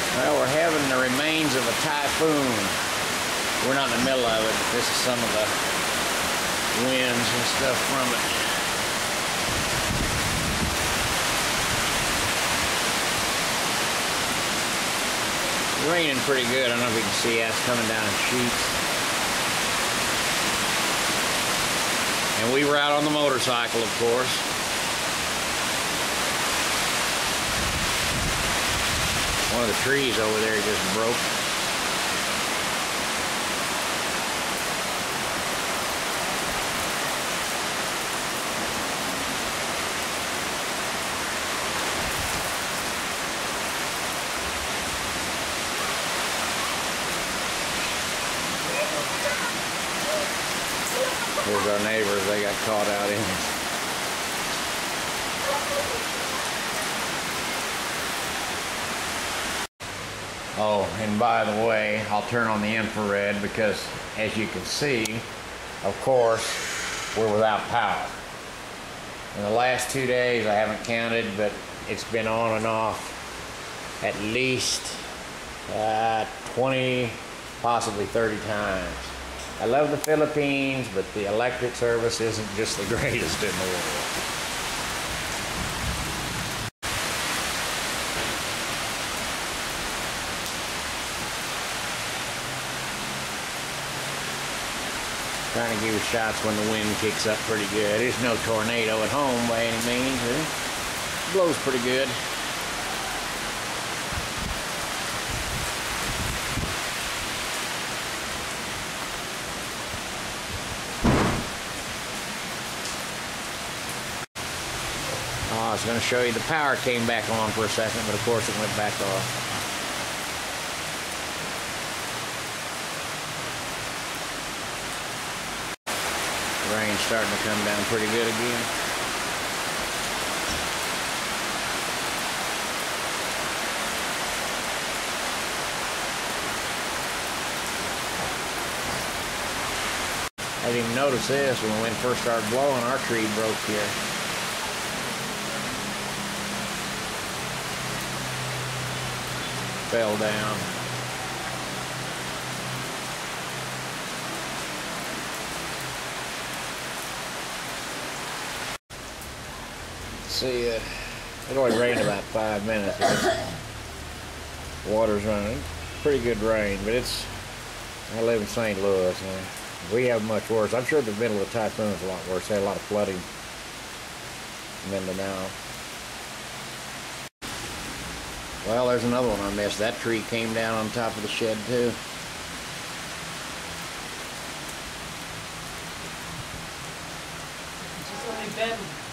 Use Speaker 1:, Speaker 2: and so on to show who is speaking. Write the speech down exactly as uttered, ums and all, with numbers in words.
Speaker 1: Well, we're having the remains of a typhoon. We're not in the middle of it, but this is some of the winds and stuff from it. It's raining pretty good. I don't know if you can see that. It's coming down in sheets. And we were out on the motorcycle, of course. One of the trees over there just broke. Here's our neighbors, they got caught out in it. Oh, and by the way, I'll turn on the infrared because, as you can see, of course, we're without power. In the last two days, I haven't counted, but it's been on and off at least uh, twenty, possibly thirty times. I love the Philippines, but the electric service isn't just the greatest in the world. Trying to give you shots when the wind kicks up pretty good. There's no tornado at home by any means, but it blows pretty good. I was going to show you the power came back on for a second, but of course it went back off. Rain's starting to come down pretty good again. I didn't even notice this when the wind first started blowing. Our tree broke here. Fell down. See, uh, it only rained about five minutes. Water's running. Pretty good rain, but it's, I live in Saint Louis, and we have much worse. I'm sure the middle of the typhoon is a lot worse. They had a lot of flooding in Mindanao. Well, there's another one I missed. That tree came down on top of the shed, too.
Speaker 2: It's just only been